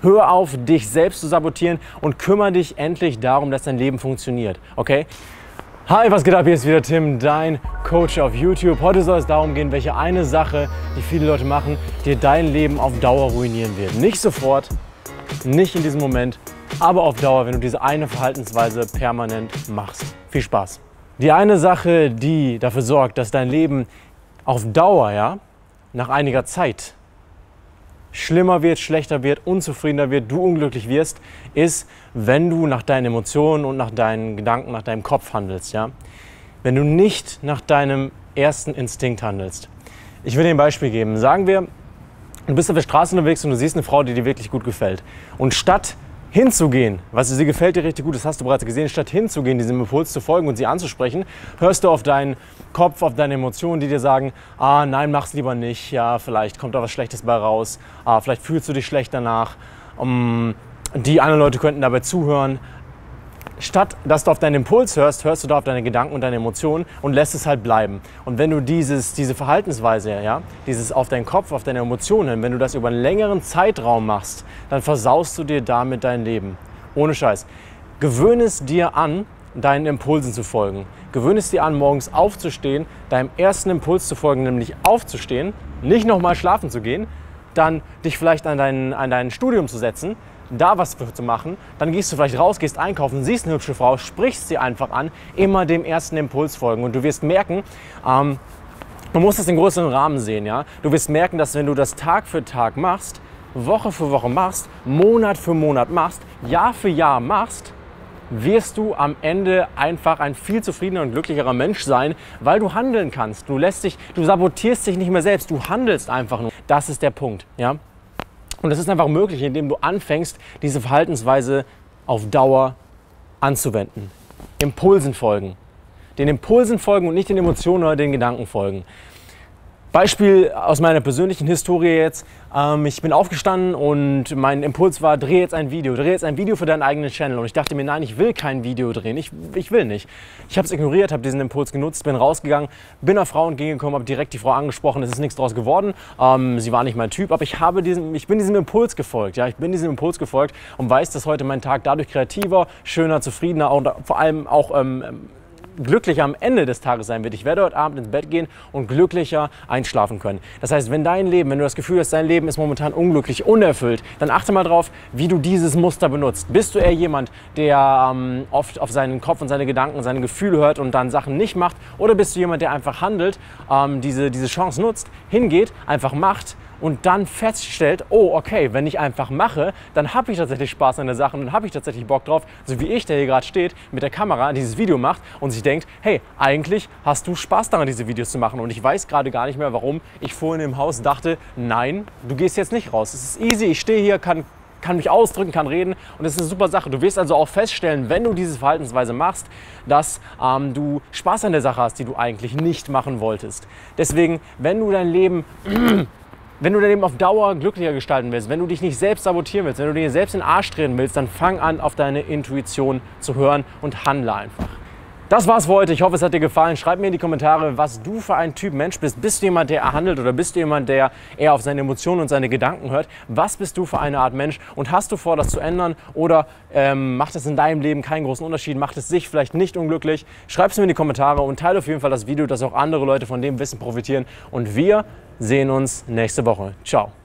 Hör auf, dich selbst zu sabotieren und kümmere dich endlich darum, dass dein Leben funktioniert, okay? Hi, was geht ab? Hier ist wieder Tim, dein Coach auf YouTube. Heute soll es darum gehen, welche eine Sache, die viele Leute machen, dir dein Leben auf Dauer ruinieren wird. Nicht sofort, nicht in diesem Moment, aber auf Dauer, wenn du diese eine Verhaltensweise permanent machst. Viel Spaß! Die eine Sache, die dafür sorgt, dass dein Leben auf Dauer, nach einiger Zeit schlimmer wird, schlechter wird, unzufriedener wird, du unglücklich wirst, ist, wenn du nach deinen Emotionen und nach deinen Gedanken, nach deinem Kopf handelst. Ja? Wenn du nicht nach deinem ersten Instinkt handelst. Ich will dir ein Beispiel geben. Sagen wir, du bist auf der Straße unterwegs und du siehst eine Frau, die dir wirklich gut gefällt. Und statt hinzugehen, sie gefällt dir richtig gut, das hast du bereits gesehen, statt hinzugehen, diesem Impuls zu folgen und sie anzusprechen, hörst du auf deinen Kopf, auf deine Emotionen, die dir sagen, nein, mach's lieber nicht, ja, vielleicht kommt da was Schlechtes bei raus, vielleicht fühlst du dich schlecht danach, die anderen Leute könnten dabei zuhören. Statt dass du auf deinen Impuls hörst, hörst du da auf deine Gedanken und deine Emotionen und lässt es halt bleiben. Und wenn du diese Verhaltensweise, dieses auf deinen Kopf, auf deine Emotionen, wenn du das über einen längeren Zeitraum machst, dann versaust du dir damit dein Leben. Ohne Scheiß. Gewöhne es dir an, deinen Impulsen zu folgen. Gewöhne es dir an, morgens aufzustehen, deinem ersten Impuls zu folgen, nämlich aufzustehen, nicht nochmal schlafen zu gehen, dann dich vielleicht an dein Studium zu setzen, da was für zu machen, dann gehst du vielleicht raus, gehst einkaufen, siehst eine hübsche Frau, sprichst sie einfach an, immer dem ersten Impuls folgen und du wirst merken, man muss das in größeren Rahmen sehen, ja. Du wirst merken, dass wenn du das Tag für Tag machst, Woche für Woche machst, Monat für Monat machst, Jahr für Jahr machst, wirst du am Ende einfach ein viel zufriedener und glücklicherer Mensch sein, weil du handeln kannst. Du sabotierst dich nicht mehr selbst, du handelst einfach nur. Das ist der Punkt, ja. Und das ist einfach möglich, indem du anfängst, diese Verhaltensweise auf Dauer anzuwenden. Impulsen folgen. Den Impulsen folgen und nicht den Emotionen oder den Gedanken folgen. Beispiel aus meiner persönlichen Historie jetzt. Ich bin aufgestanden und mein Impuls war, dreh jetzt ein Video für deinen eigenen Channel. Und ich dachte mir, nein, ich will kein Video drehen, ich will nicht. Ich habe es ignoriert, habe diesen Impuls genutzt, bin rausgegangen, bin einer Frau entgegengekommen, habe direkt die Frau angesprochen, es ist nichts draus geworden. Sie war nicht mein Typ, aber ich bin diesem Impuls gefolgt. Ja, ich bin diesem Impuls gefolgt und weiß, dass heute mein Tag dadurch kreativer, schöner, zufriedener und vor allem auch glücklicher am Ende des Tages sein wird. Ich werde heute Abend ins Bett gehen und glücklicher einschlafen können. Das heißt, wenn du das Gefühl hast, dein Leben ist momentan unglücklich, unerfüllt, dann achte mal drauf, wie du dieses Muster benutzt. Bist du eher jemand, der oft auf seinen Kopf und seine Gedanken, seine Gefühle hört und dann Sachen nicht macht? Oder bist du jemand, der einfach handelt, diese Chance nutzt, hingeht, einfach macht und dann feststellt, oh, okay, wenn ich einfach mache, dann habe ich tatsächlich Spaß an der Sache und dann habe ich tatsächlich Bock drauf, so wie ich, der hier gerade steht, mit der Kamera dieses Video macht und sich denkt, hey, eigentlich hast du Spaß daran, diese Videos zu machen. Und ich weiß gerade gar nicht mehr, warum ich vorhin im Haus dachte, nein, du gehst jetzt nicht raus. Es ist easy, ich stehe hier, kann mich ausdrücken, kann reden und das ist eine super Sache. Du wirst also auch feststellen, wenn du diese Verhaltensweise machst, dass du Spaß an der Sache hast, die du eigentlich nicht machen wolltest. Deswegen, wenn du dein Leben auf Dauer glücklicher gestalten willst, wenn du dich nicht selbst sabotieren willst, wenn du dir selbst in den Arsch drehen willst, dann fang an, auf deine Intuition zu hören und handle einfach. Das war's für heute. Ich hoffe, es hat dir gefallen. Schreib mir in die Kommentare, was du für ein Typ Mensch bist. Bist du jemand, der handelt oder bist du jemand, der eher auf seine Emotionen und seine Gedanken hört? Was bist du für eine Art Mensch und hast du vor, das zu ändern oder macht es in deinem Leben keinen großen Unterschied? Macht es dich vielleicht nicht unglücklich? Schreib es mir in die Kommentare und teile auf jeden Fall das Video, dass auch andere Leute von dem Wissen profitieren. Und wir sehen uns nächste Woche. Ciao.